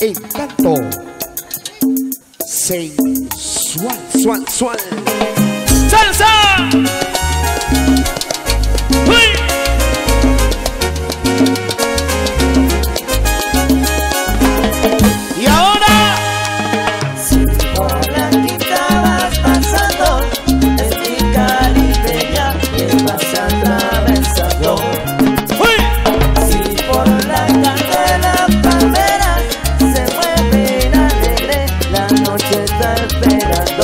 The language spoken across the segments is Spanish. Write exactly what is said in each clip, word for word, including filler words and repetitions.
encanto sensual, sual, sual. ¡Salsa! ¡Uy! Y ahora, si por la quinta vas pasando, es mi caribeña que vas atravesando. ¡uy! Si por la calle la palmera se mueve alegre, la noche está esperando.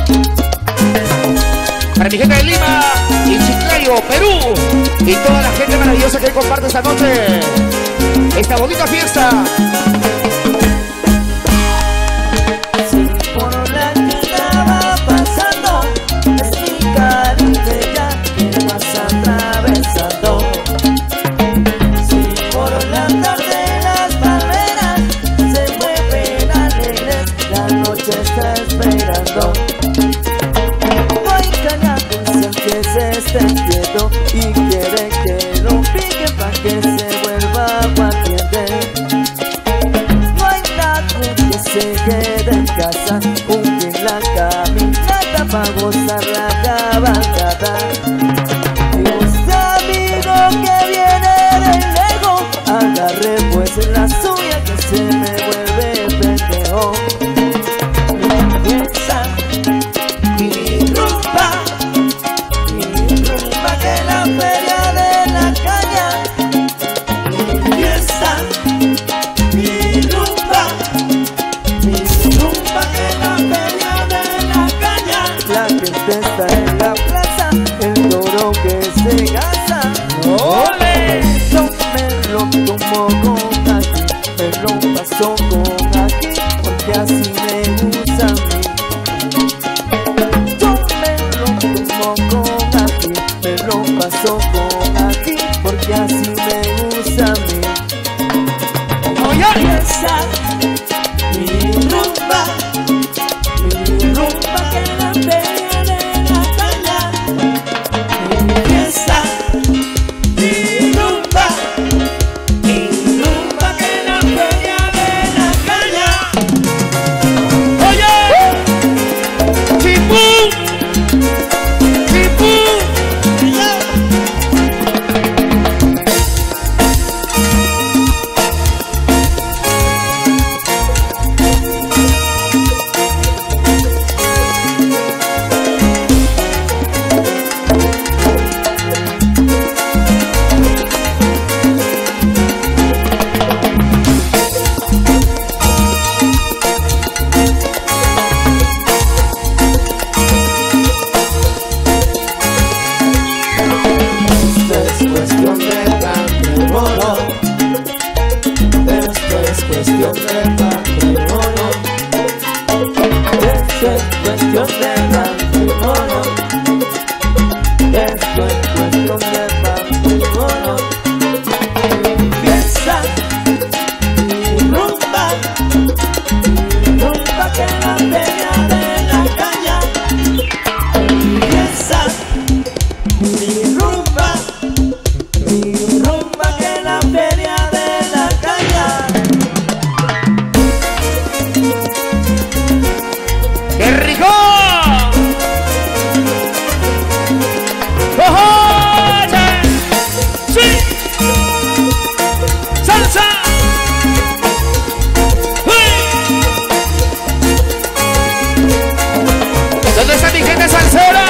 Para mi gente de Lima y Chiclayo, Perú, y toda la gente maravillosa que comparte esta noche, esta bonita fiesta. Si por la quinta va pasando, es mi caribeña que vas atravesando. Si por la tarde las palmeras se mueven alegres, la noche está esperando. Se está quieto y quiere que lo pique pa' que se vuelva paciente. No hay nadie que se quede en casa, un fin la caminata pa' gozar la cabalgata. Y usted amigo que viene de lejos, agarre pues la suya que se me vuelve pendejo. Empieza mi rumba, que la feria de la caña empieza. Mi rumba, mi rumba, que la feria de la caña. La gente está en la plaza, el toro que se gasta. ¡ole! Yo me lo tomo con aquí, me lo paso con aquí, porque así me gusta a mí. Yo me lo tomo con aquí, me lo paso con aquí, porque así me gusta a mí. ¡oye! Empieza mi rumba, mi rumba, que la feria de la caña. Empieza mi rumba, mi rumba, que la feria de la caña. ¡Oye! ¡Chipú! ¡Chipú! Cuestión de matrimonio, esto es cuestión de matrimonio, esto es cuestión de matrimonio. Empieza mi rumba, mi rumba, que la feria de la caña. Empieza mi rumba, mi rumba, que la feria de la caña. ¡Qué rico! ¡Oye! ¡Sí! ¡Salsa! ¡Uy! ¿Dónde está mi gente salsera?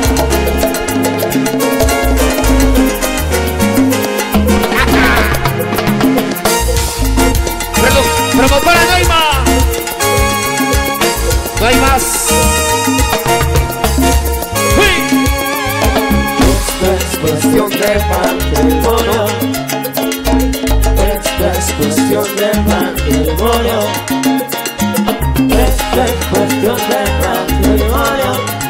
¡Promotora no hay más! ¡No hay más! Esto es cuestión de matrimonio, esto es cuestión de matrimonio, esto es cuestión de matrimonio,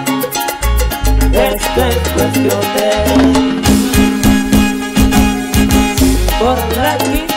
esto es cuestión de... Por la quinta